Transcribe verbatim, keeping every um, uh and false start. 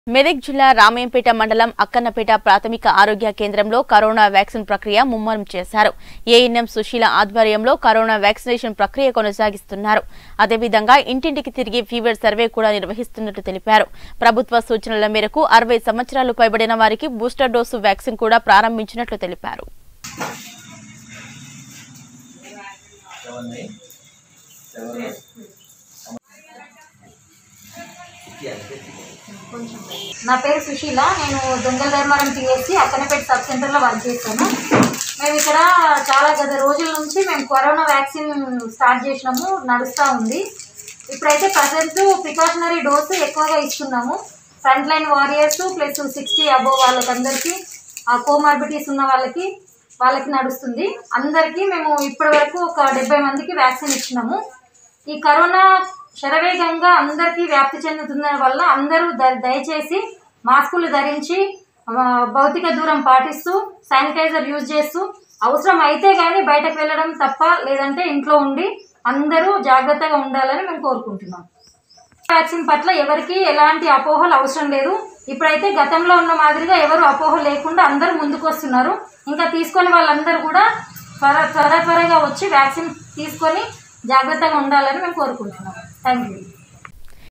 మెదక్ జిల్లా రామయ్యంపేట మండలం అక్కన్నపేట ప్రాథమిక ఆరోగ్య కేంద్రంలో కరోనా వ్యాక్సిన్ ప్రక్రియ ముమ్మరం చేశారు. ఏఎన్ఎం సుశీల ఆధ్వర్యంలో కరోనా వ్యాక్సినేషన్ ప్రక్రియ కొనసాగిస్తున్నారు. అదేవిధంగా ఇంటింటికి తిరిగి ఫీవర్ సర్వే కూడా నిర్వహిస్తున్నట్టు తెలిపారు. ప్రభుత్వ సూచనల మేరకు అరవై సంవత్సరాలు పైబడిన వారికి బూస్టర్ డోసు వ్యాక్సిన్ కూడా ప్రారంభించినట్లు తెలిపారు. నా పేరు సుశీల. నేను దొంగల ధర్మారం టీఎస్సీ అక్కన్నపేట సబ్ సెంటర్లో వర్క్ చేస్తాను. మేము ఇక్కడ చాలా గత రోజుల నుంచి మేము కరోనా వ్యాక్సిన్ స్టార్ట్ చేసినాము, నడుస్తూ ఉంది. ఇప్పుడైతే ప్రజెంట్ ప్రికాషనరీ డోసు ఎక్కువగా ఇస్తున్నాము. Front line warriors plus sixty above వాళ్ళకందరికీ, ఆ కోమార్బిటీస్ ఉన్న వాళ్ళకి వాళ్ళకి నడుస్తుంది. అందరికీ మేము ఇప్పటి వరకు ఒక డెబ్బై మందికి వ్యాక్సిన్ ఇచ్చినాము. ఈ కరోనా శరవేగంగా అందరికీ వ్యాప్తి చెందుతున్న వల్ల అందరూ దయచేసి మాస్కులు ధరించి భౌతిక దూరం పాటిస్తూ శానిటైజర్ యూజ్ చేస్తూ అవసరం అయితే కానీ బయటకు వెళ్ళడం తప్ప, లేదంటే ఇంట్లో ఉండి అందరూ జాగ్రత్తగా ఉండాలని మేము కోరుకుంటున్నాం. వ్యాక్సిన్ పట్ల ఎవరికి ఎలాంటి అపోహలు అవసరం లేదు. ఇప్పుడైతే గతంలో ఉన్న మాదిరిగా ఎవరు అపోహలు లేకుండా అందరూ ముందుకు వస్తున్నారు. ఇంకా తీసుకొని వాళ్ళందరూ కూడా త్వర త్వర త్వరగా వచ్చి వ్యాక్సిన్ తీసుకొని జాగ్రత్తగా ఉండాలని మేము కోరుకుంటున్నాం. Thank you.